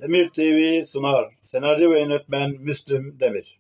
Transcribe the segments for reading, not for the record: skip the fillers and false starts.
Demir TV sunar. Senaryo ve yönetmen Müslüm Demir.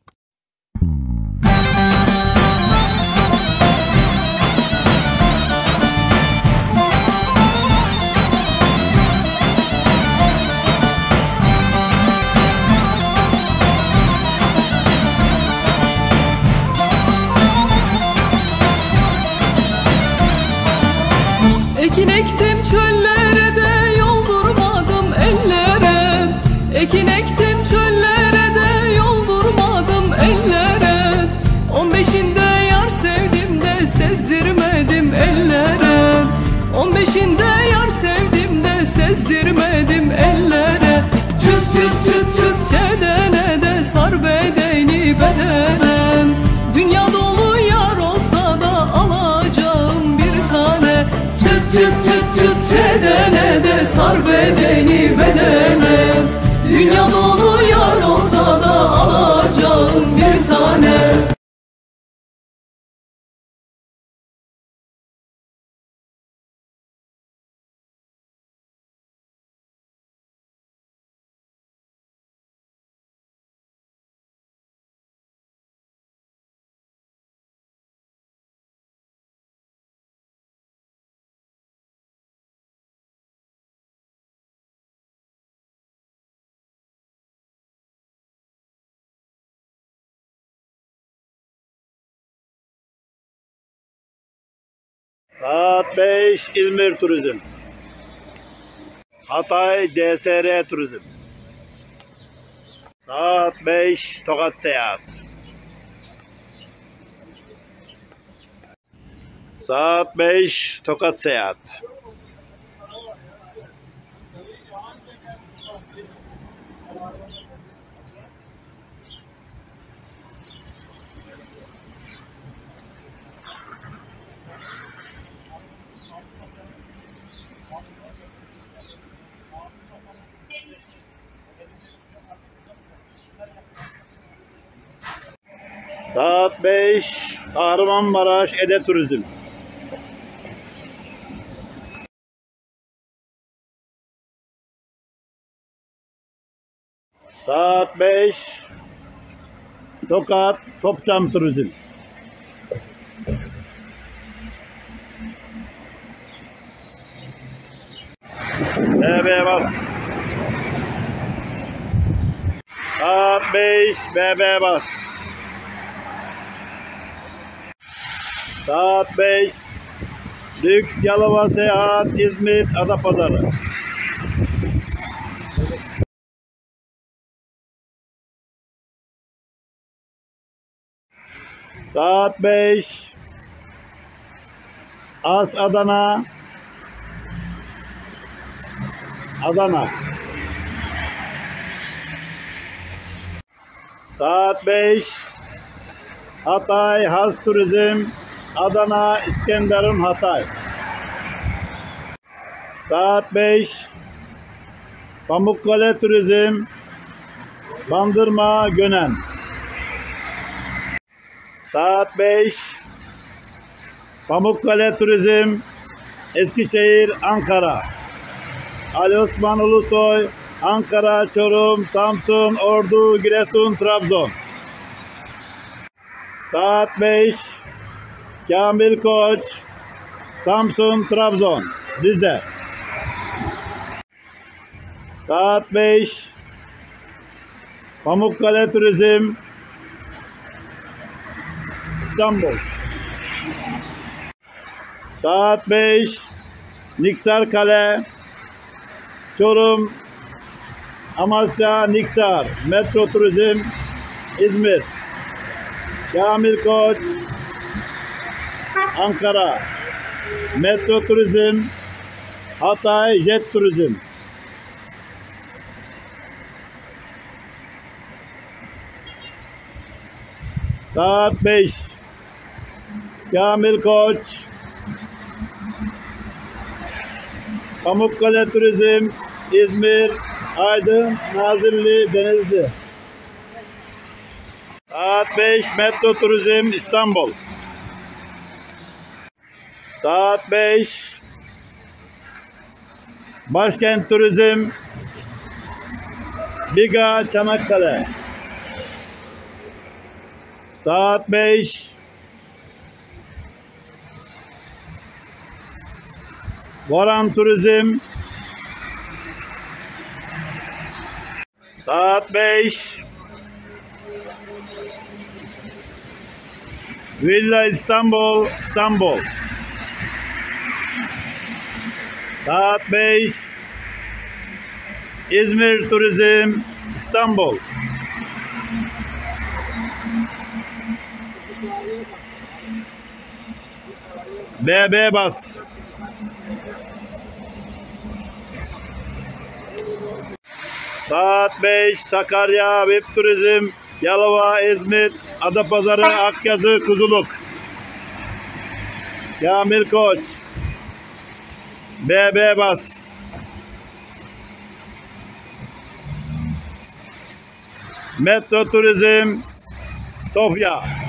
Ekin ektim çöllere de yol durmadım ellere. Ekin ektim çöllere de yol durmadım ellere. 15'inde yar sevdim de sezdirmedim ellere. 15'inde yar sevdim de sezdirmedim ellere. Çıt çıt çıt çıt çedene de sar bedeni bedene. Dünya dolu yar olsa da alacağım bir tane. Çıt çıt çıt çıt çedene de sar bedeni bedene. Dünya dolu yar olsa da alacağım bir tane. Saat 5 İzmir Turizm. Hatay CSR Turizm. Saat 5 Tokat Seyahat. Saat 5 Tokat Seyahat. Saat 5 Kahramanmaraş Ede Turizm. Saat 5 Tokat Topçam Turizm. BB bas. Saat 5 BB bas. Saat 5 Lüks Yalova Seyahat İzmir Adapazarı. Saat 5 As Adana Adana. Saat 5 Hatay Has Turizm Adana İskenderun Hatay. Saat 5 Pamukkale Turizm Bandırma Gönen. Saat 5 Pamukkale Turizm Eskişehir Ankara. Ali Osman Ulusoy Ankara, Çorum, Samsun, Ordu, Giresun, Trabzon. Saat 5 Kamil Koç Samsun, Trabzon, Rize. Saat 5 Pamukkale Turizm İstanbul. Saat 5 Niksar Kale Çorum, Amasya, Niksar, Metro Turizm İzmir. Kamil Koç Ankara, Metro Turizm Hatay, Jet Turizm. Saat 5 Kamil Koç Pamukkale Turizm İzmir, Aydın, Nazilli, Denizli. Saat 5 Metro Turizm İstanbul. Saat 5 Başkent Turizm Biga Çanakkale. Saat 5. Boran Turizm. Saat 5. Villa İstanbul, İstanbul. Saat 5. İzmir Turizm, İstanbul. BB Bas. Saat 5. Sakarya VIP Turizm, Yalova, İzmit, Adapazarı, Akyazı, Kuzuluk. Kamil Koç. BB Bas. Metro Turizm, Sofya.